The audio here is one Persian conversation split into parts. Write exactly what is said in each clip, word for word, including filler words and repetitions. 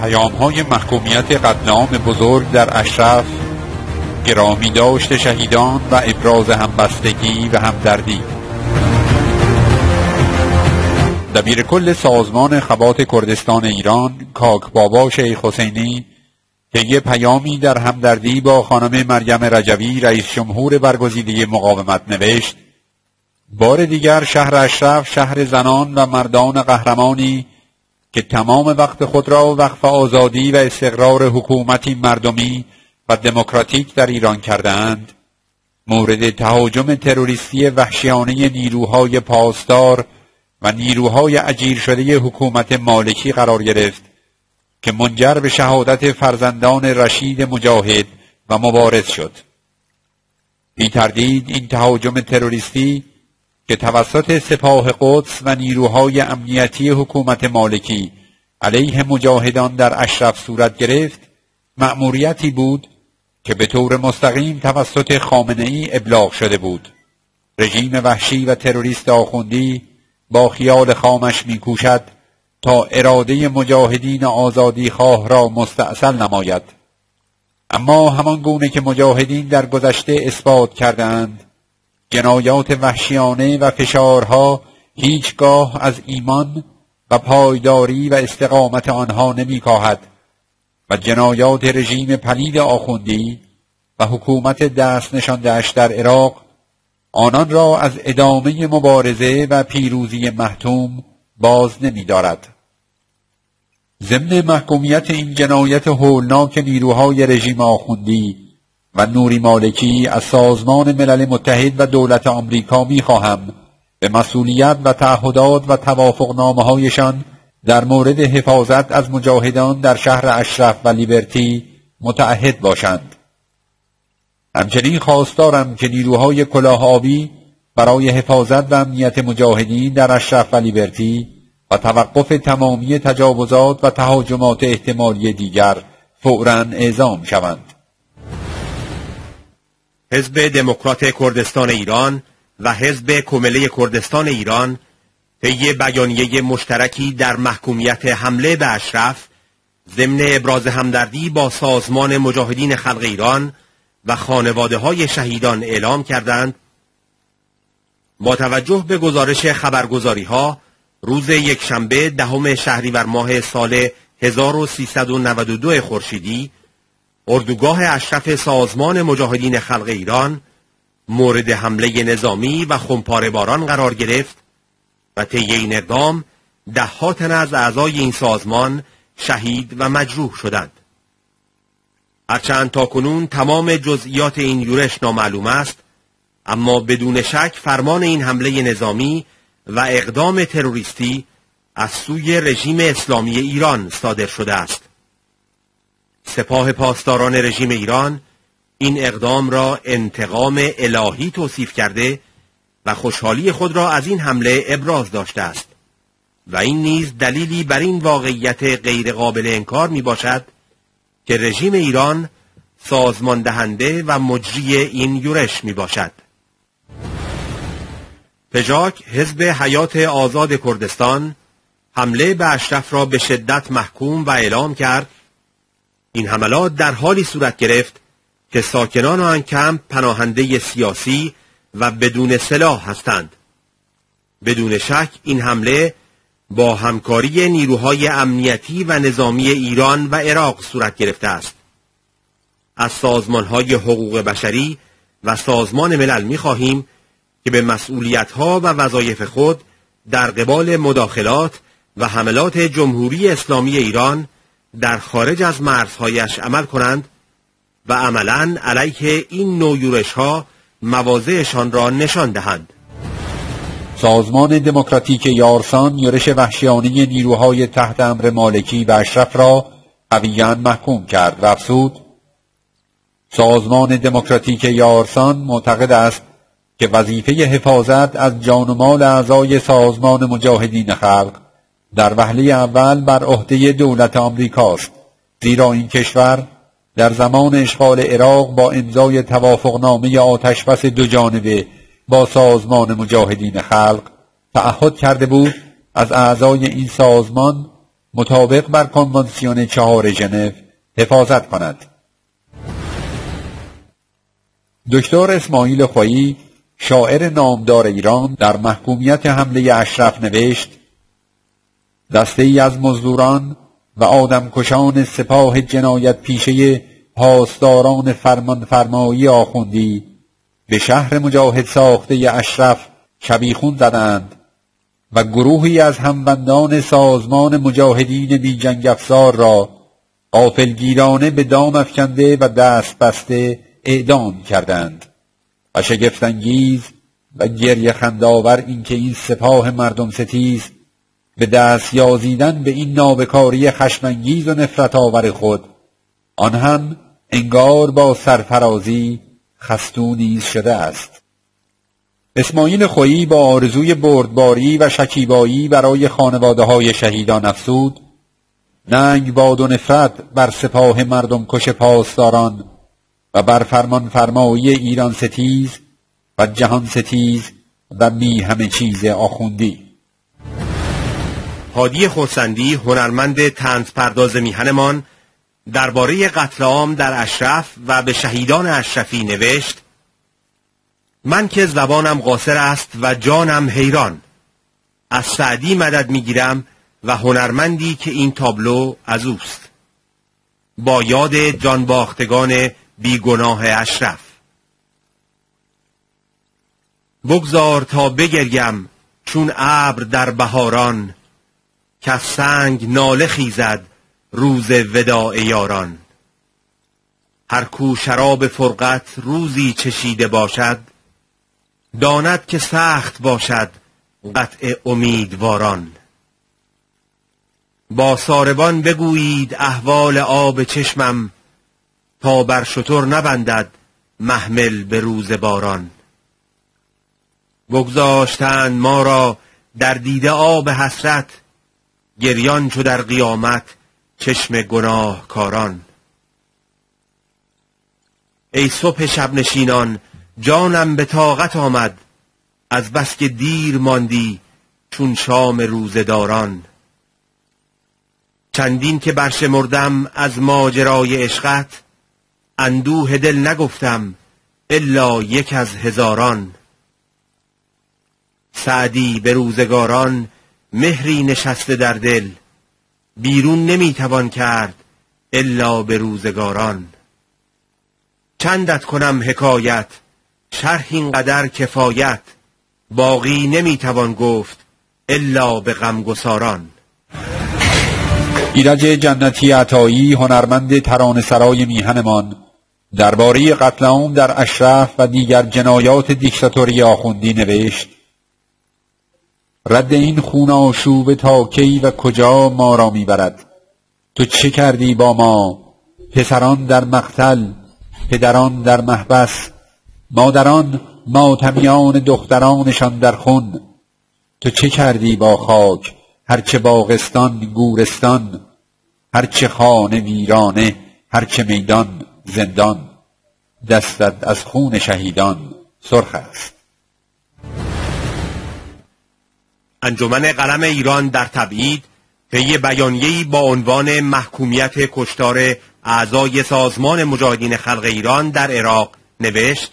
پیام‌های محکومیت قتل عام بزرگ در اشرف، گرامی داشت شهیدان و ابراز همبستگی و همدردی. دبیر کل سازمان خبات کردستان ایران کاک بابا شیخ حسینی طی پیامی در همدردی با خانم مریم رجوی رئیس جمهور برگزیده مقاومت نوشت: بار دیگر شهر اشرف شهر زنان و مردان قهرمانی که تمام وقت خود را وقف آزادی و استقرار حکومتی مردمی و دموکراتیک در ایران کردند، مورد تهاجم تروریستی وحشیانه نیروهای پاسدار و نیروهای اجیر شده حکومت مالکی قرار گرفت که منجر به شهادت فرزندان رشید مجاهد و مبارز شد. بی تردید این تهاجم تروریستی که توسط سپاه قدس و نیروهای امنیتی حکومت مالکی علیه مجاهدان در اشرف صورت گرفت، مأموریتی بود که به طور مستقیم توسط خامنه‌ای ابلاغ شده بود. رژیم وحشی و تروریست آخوندی با خیال خامش می‌کوشد تا اراده مجاهدین آزادی خواه را مستأصل نماید. اما همان گونه که مجاهدین در گذشته اثبات کردند، جنایات وحشیانه و فشارها هیچگاه از ایمان و پایداری و استقامت آنها نمی‌کاهد و جنایات رژیم پلید آخوندی و حکومت دست نشانده‌اش در عراق آنان را از ادامه مبارزه و پیروزی محتوم باز نمی‌دارد. ضمن محکومیت این جنایت هولناک نیروهای رژیم آخوندی و نوری مالکی از سازمان ملل متحد و دولت آمریکا می‌خواهم به مسئولیت و تعهدات و توافقنامه‌هایشان در مورد حفاظت از مجاهدان در شهر اشرف و لیبرتی متعهد باشند. همچنین خواستارم که نیروهای کلاه آبی برای حفاظت و امنیت مجاهدین در اشرف و لیبرتی و توقف تمامی تجاوزات و تهاجمات احتمالی دیگر فوراً اعزام شوند. حزب دموکرات کردستان ایران و حزب کمله کردستان ایران طی بیانیه مشترکی در محکومیت حمله به اشرف ضمن ابراز همدردی با سازمان مجاهدین خلق ایران و خانواده‌های شهیدان اعلام کردند: با توجه به گزارش خبرگزاری‌ها روز یکشنبه دهم شهریور ماه سال هزار و سیصد و نود و دو خورشیدی اردوگاه اشرف سازمان مجاهدین خلق ایران مورد حمله نظامی و خمپاره باران قرار گرفت و طی این اقدام ده ها تن از اعضای این سازمان شهید و مجروح شدند. هرچند تاکنون تمام جزئیات این یورش نامعلوم است، اما بدون شک فرمان این حمله نظامی و اقدام تروریستی از سوی رژیم اسلامی ایران صادر شده است. سپاه پاسداران رژیم ایران این اقدام را انتقام الهی توصیف کرده و خوشحالی خود را از این حمله ابراز داشته است و این نیز دلیلی بر این واقعیت غیر قابل انکار می باشد که رژیم ایران سازمان دهنده و مجری این یورش می باشد. پژاک حزب حیات آزاد کردستان حمله به اشرف را به شدت محکوم و اعلام کرد. این حملات در حالی صورت گرفت که ساکنان آن کمپ پناهنده سیاسی و بدون سلاح هستند. بدون شک این حمله با همکاری نیروهای امنیتی و نظامی ایران و عراق صورت گرفته است. از سازمانهای حقوق بشری و سازمان ملل می‌خواهیم که به مسئولیت‌ها و وظایف خود در قبال مداخلات و حملات جمهوری اسلامی ایران در خارج از مرزهایش عمل کنند و عملاً علیه این نوع یورش‌ها مواضعشان را نشان دهند. سازمان دموکراتیک یارسان یورش وحشیانه نیروهای تحت امر مالکی و اشرف را قویاً محکوم کرد و افزود: سازمان دموکراتیک یارسان معتقد است که وظیفه حفاظت از جان و مال اعضای سازمان مجاهدین خلق در وهله اول بر عهده دولت آمریکاست، زیرا این کشور در زمان اشغال عراق با امضای توافقنامه آتشبس دو جانبه با سازمان مجاهدین خلق تعهد کرده بود از اعضای این سازمان مطابق بر کنوانسیون چهار ژنو حفاظت کند. دکتر اسماعیل خویی، شاعر نامدار ایران، در محکومیت حمله اشرف نوشت: دسته ای از مزدوران و آدمکشان سپاه جنایت پیشه پاسداران فرمان فرمایی آخوندی به شهر مجاهد ساخته اشرف شبیخون زدند و گروهی از همبندان سازمان مجاهدین بی جنگ افزار را غافلگیرانه به دام افکنده و دست بسته اعدام کردند. و شگفت‌انگیز و گریه خندآور اینکه این سپاه مردم ستیز به دست یازیدن به این نابکاری خشم‌انگیز و نفرت آور خود، آن هم انگار با سرفرازی خستو نیز شده است. اسماعیل خویی با آرزوی بردباری و شکیبایی برای خانواده های شهیدان افزود: ننگ باد و نفرت بر سپاه مردم کش پاسداران و بر فرمان فرمایی ایران ستیز و جهان ستیز و می همه چیز آخوندی. هادی خرسندی، هنرمند طنز پرداز میهنمان، درباره قتل عام در اشرف و به شهیدان اشرفی نوشت: من که زبانم قاصر است و جانم حیران، از سعدی مدد میگیرم و هنرمندی که این تابلو از اوست، با یاد جانباختگان بیگناه اشرف. بگذار تا بگریم چون ابر در بهاران، که از سنگ ناله خیزد روز وداع یاران. هر کو شراب فرقت روزی چشیده باشد، داند که سخت باشد قطع امیدواران. با ساربان بگویید احوال آب چشمم، تا بر شتر نبندد محمل به روز باران. بگذاشتند ما را در دیده آب حسرت، گریان چو در قیامت چشم گناه کاران. ای صبح شب نشینان، جانم به طاقت آمد، از بس که دیر ماندی چون شام روزداران. چندین که برشمردم از ماجرای عشقت، اندوه دل نگفتم الا یک از هزاران. سعدی به روزگاران مهری نشسته در دل، بیرون نمیتوان کرد الا به روزگاران. چندت کنم حکایت، شرح اینقدر کفایت، باقی نمیتوان گفت الا به غمگساران. ایرج جنتی عطایی، هنرمند ترانه‌سرای میهنمان، درباره قتل عام در اشرف و دیگر جنایات دیکتاتوری آخوندی نوشت: رد این خون آشوب تا کی و کجا ما را میبرد؟ تو چه کردی با ما؟ پسران در مقتل، پدران در محبس، مادران ماتمیان دخترانشان در خون. تو چه کردی با خاک؟ هرچه باغستان گورستان، هرچه خانه ویرانه، هرچه میدان زندان. دستت از خون شهیدان سرخ است. انجمن قلم ایران در تبعید طی بیانیه‌ای با عنوان محکومیت کشتار اعضای سازمان مجاهدین خلق ایران در عراق نوشت: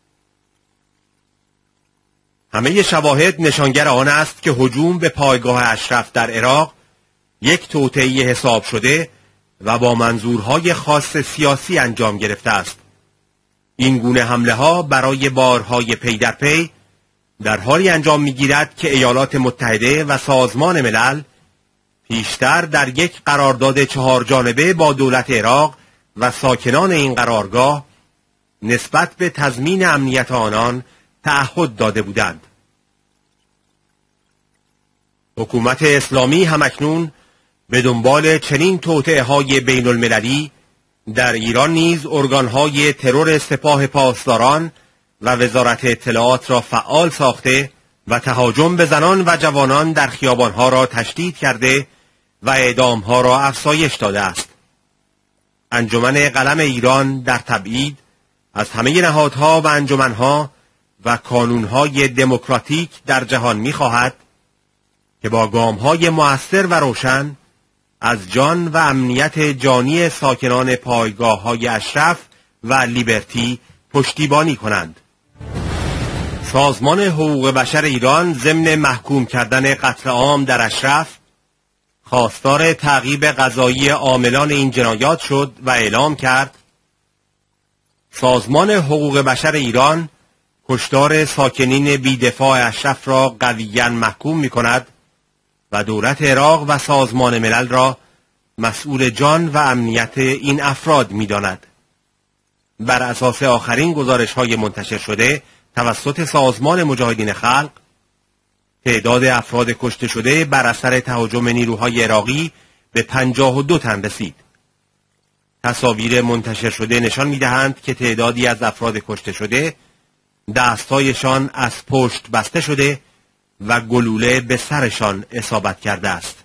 همه شواهد نشانگر آن است که هجوم به پایگاه اشرف در عراق یک توطئه حساب شده و با منظورهای خاص سیاسی انجام گرفته است. این گونه حمله ها برای بارهای پی در پی در حالی انجام می‌گیرد که ایالات متحده و سازمان ملل پیشتر در یک قرارداد چهار جانبه با دولت عراق و ساکنان این قرارگاه نسبت به تضمین امنیت آنان تعهد داده بودند. حکومت اسلامی همکنون به دنبال چنین توطئه‌های بین المللی در ایران نیز ارگان‌های ترور سپاه پاسداران و وزارت اطلاعات را فعال ساخته و تهاجم به زنان و جوانان در خیابانها را تشدید کرده و اعدامها را افزایش داده است. انجمن قلم ایران در تبعید از همه نهادها و انجمنها و کانونهای دموکراتیک در جهان می‌خواهد که با گام‌های مؤثر و روشن از جان و امنیت جانی ساکنان پایگاه های اشرف و لیبرتی پشتیبانی کنند. سازمان حقوق بشر ایران ضمن محکوم کردن قتل عام در اشرف خواستار تعقیب قضایی عاملان این جنایات شد و اعلام کرد: سازمان حقوق بشر ایران کشتار ساکنین بی‌دفاع اشرف را قویاً محکوم می کند و دولت عراق و سازمان ملل را مسئول جان و امنیت این افراد می داند. بر اساس آخرین گزارش های منتشر شده توسط سازمان مجاهدین خلق، تعداد افراد کشته شده بر اثر تهاجم نیروهای عراقی به پنجاه و دو تن رسید. تصاویر منتشر شده نشان می‌دهند که تعدادی از افراد کشته شده دستایشان از پشت بسته شده و گلوله به سرشان اصابت کرده است.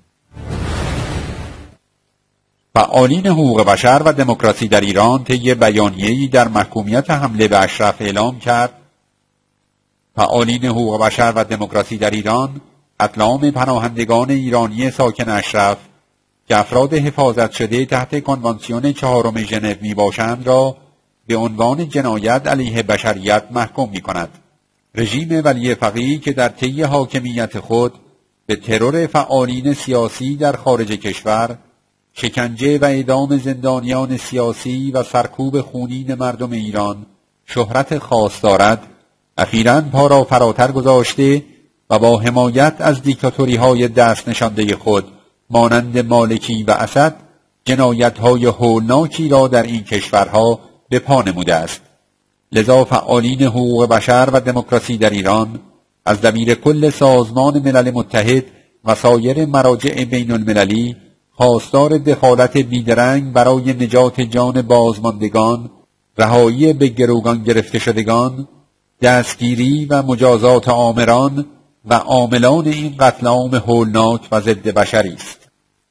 فعالین حقوق بشر و دموکراسی در ایران طی بیانیه‌ای در محکومیت حمله به اشرف اعلام کرد: فعالین حقوق بشر و دموکراسی در ایران قتل عام پناهندگان ایرانی ساکن اشرف که افراد حفاظت شده تحت کنوانسیون چهارم ژنو می باشند را به عنوان جنایت علیه بشریت محکوم می کند. رژیم ولی فقیه که در طی حاکمیت خود به ترور فعالین سیاسی در خارج کشور، شکنجه و اعدام زندانیان سیاسی و سرکوب خونین مردم ایران شهرت خاص دارد، اخیراً پا را فراتر گذاشته و با حمایت از دیکتاتوری‌های دست نشانده خود مانند مالکی و اسد جنایت‌های هولناکی را در این کشورها به پا نموده است. لذا فعالین حقوق بشر و دموکراسی در ایران از دبیر کل سازمان ملل متحد و سایر مراجع بین المللی خواستار دخالت بیدرنگ برای نجات جان بازماندگان، رهایی به گروگان گرفته شدگان، دستگیری و مجازات آمران و عاملان این قتل عام هولناک و ضد بشری است.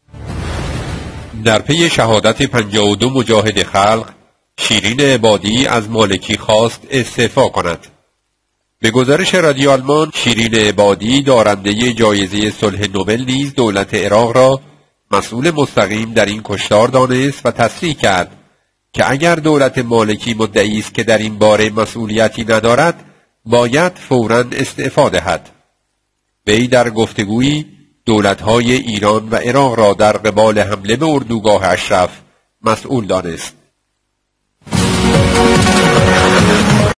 در پی شهادت پنجاه و دو مجاهد خلق، شیرین عبادی از مالکی خواست استعفا کند. به گزارش رادیو آلمان، شیرین عبادی دارنده جایزه صلح نوبل نیز دولت عراق را مسئول مستقیم در این کشتار دانست و تصریح کرد که اگر دولت مالکی مدعی است که در این باره مسئولیتی ندارد، باید فوراً استعفا دهد. وی در گفتگویی دولت‌های ایران و عراق را در قبال حمله به اردوگاه اشرف مسئول دانست.